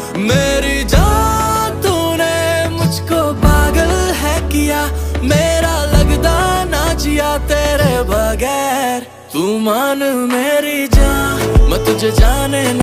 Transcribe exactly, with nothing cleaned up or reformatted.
मेरी जान तूने मुझको पागल है किया, मेरा लगदा ना जिया तेरे बगैर। तू मान मेरी जान, मैं तुझे जाने